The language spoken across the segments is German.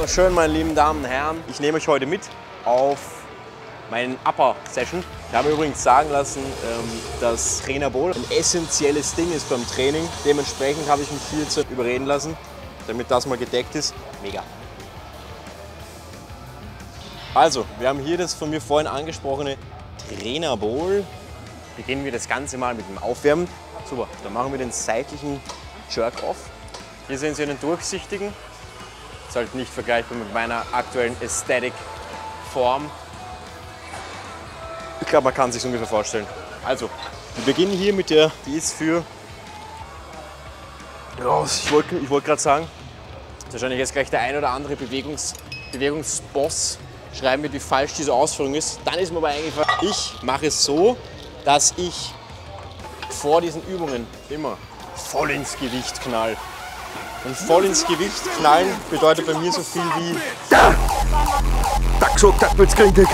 Wunderschön, meine lieben Damen und Herren. Ich nehme euch heute mit auf meinen Upper-Session. Ich habe übrigens sagen lassen, dass Trainer Bohl ein essentielles Ding ist beim Training. Dementsprechend habe ich mich hierzu überreden lassen, damit das mal gedeckt ist. Mega. Also, wir haben hier das von mir vorhin angesprochene Trainer Bohl. Beginnen wir das Ganze mal mit dem Aufwärmen. Super, dann machen wir den seitlichen Jerk-Off. Hier sehen Sie einen durchsichtigen. Das ist halt nicht vergleichbar mit meiner aktuellen Aesthetic-Form. Ich glaube, man kann sich ungefähr vorstellen. Also, wir beginnen hier mit der, die ist für, ja, ich wollte gerade sagen, wahrscheinlich jetzt gleich der ein oder andere Bewegungsboss schreiben wird, wie falsch diese Ausführung ist. Dann ist mir aber eigentlich, ich mache es so, dass ich vor diesen Übungen immer voll ins Gewicht knall. Und voll ins Gewicht knallen bedeutet bei mir so viel wie da gesagt, das wird's kritisch.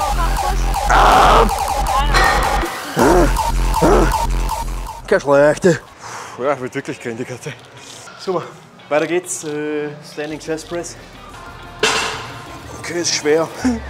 Keine schlechte. Ja, wird wirklich kritisch. Super, weiter geht's. Standing Chest Press. Okay, ist schwer.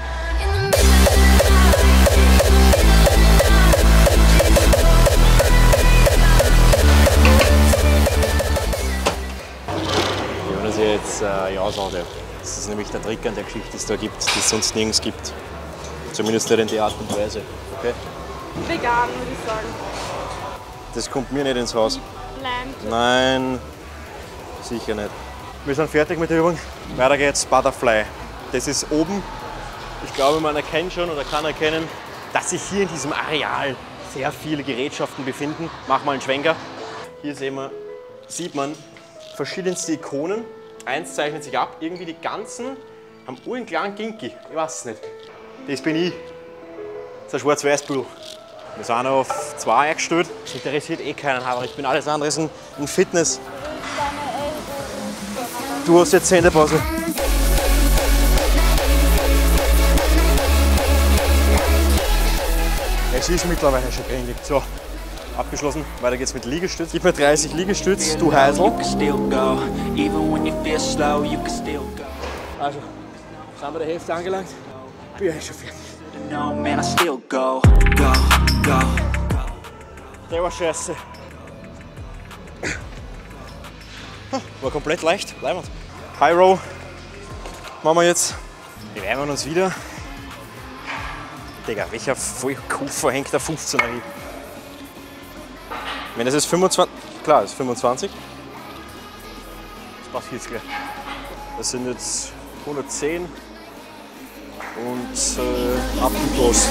Jetzt ja sagen, das ist nämlich der Trick an der Geschichte, die es da gibt, die es sonst nirgends gibt. Zumindest nicht in der Art und Weise. Okay? Vegan, würde ich sagen. Das kommt mir nicht ins Haus. Nein. Nein, sicher nicht. Wir sind fertig mit der Übung. Weiter geht's, Butterfly. Das ist oben. Ich glaube, man erkennt schon oder kann erkennen, dass sich hier in diesem Areal sehr viele Gerätschaften befinden. Mach mal einen Schwenker. Hier sieht man verschiedenste Ikonen. Eins zeichnet sich ab, irgendwie die ganzen haben einen kleinen Ginki. Ich weiß es nicht. Das bin ich. Das ist ein Schwarz-Weiß-Buch. Wir sind auf 2 eingestellt. Das interessiert eh keinen, aber ich bin alles andere als ein Fitness. Du hast jetzt Sendepause. Es ist mittlerweile schon geendet. So, abgeschlossen. Weiter geht's mit Liegestütz. Gib mir 30 Liegestütz, du Heisel. Also, sind wir der Hälfte angelangt. Bin ich schon fertig. Der war scheiße. War komplett leicht. Leibend. High Row machen wir jetzt. Wir wärmen uns wieder. Digga, welcher Vollkuffer hängt der 15er hin? Wenn das ist 25, klar, das ist 25. Das passt jetzt gleich. Das sind jetzt 110 und ab die Post.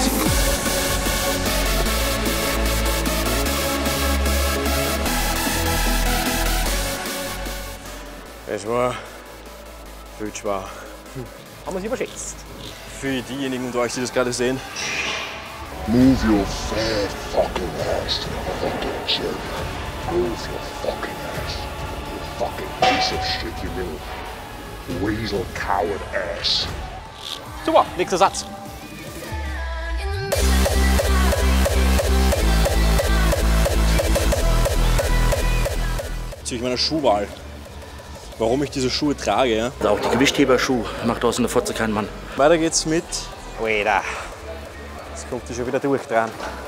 Es war viel schwer. Haben wir es überschätzt. Für diejenigen unter euch, die das gerade sehen. Move your fat fucking ass to the fucking gym. Move your fucking ass. You fucking piece of shit, you little weasel coward ass. Super, nächster Satz. Bezüglich meiner Schuhwahl. Warum ich diese Schuhe trage, ja? Auch die Gewichtheber-Schuh macht aus einer Fotze keinen Mann. Weiter geht's mit. Oida. Jetzt kommt die schon wieder durch dran.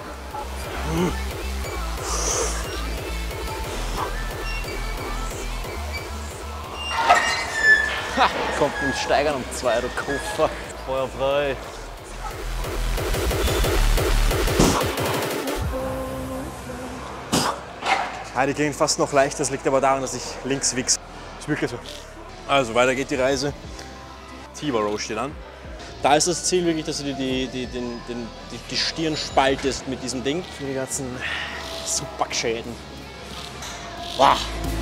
Ha, kommt ein Steigern um 2, du Koffer. Feuer frei. Die gehen fast noch leicht, das liegt aber daran, dass ich links wichse. Ist wirklich so. Also weiter geht die Reise. T-Bar-Row steht an. Da ist das Ziel wirklich, dass du dir die Stirn spaltest mit diesem Ding. Für die ganzen Superschäden. Wow.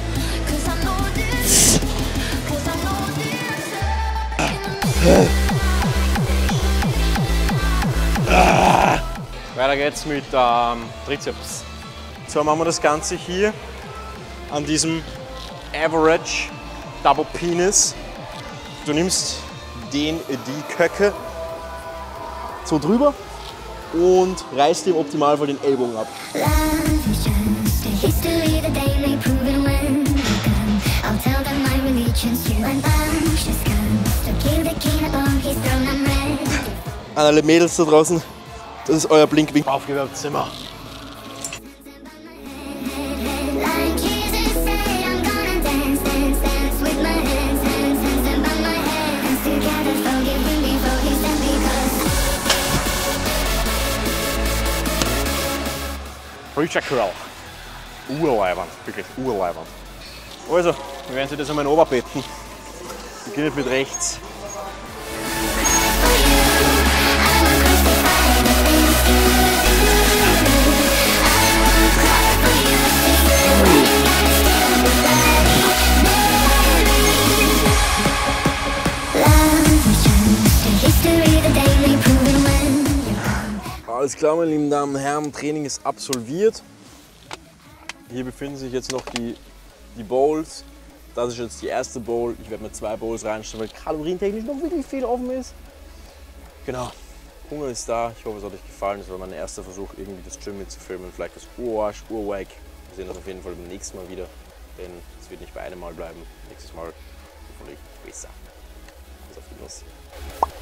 Weiter geht's mit Trizeps. So machen wir das Ganze hier an diesem Average Double Penis. Du nimmst die Köcke so drüber und reißt im Optimalfall den Ellbogen ab. An alle Mädels da draußen, das ist euer Blinkwink aufgewärmtes Zimmer. Preacher Curl. Urleibern, wirklich urleibern. Also, wir werden sich das einmal in Oberbetten. Beginnt mit rechts. Alles klar, meine lieben Damen und Herren, Training ist absolviert. Hier befinden sich jetzt noch die Bowls. Das ist jetzt die erste Bowl. Ich werde mir 2 Bowls reinstellen, weil kalorientechnisch noch wirklich viel offen ist. Genau, Hunger ist da. Ich hoffe, es hat euch gefallen. Das war mein erster Versuch, irgendwie das Gym mitzufilmen. Vielleicht das Urarsch, Urwag. Wir sehen uns auf jeden Fall beim nächsten Mal wieder, denn es wird nicht bei einem Mal bleiben. Nächstes Mal hoffentlich besser. Also auf die Nuss.